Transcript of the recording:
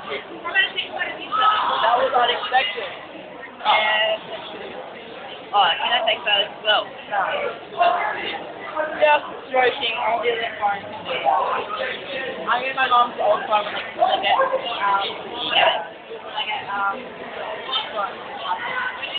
That was unexpected. And Can I take that as well? just stroking all the other parts. I'm in my mom's old farm.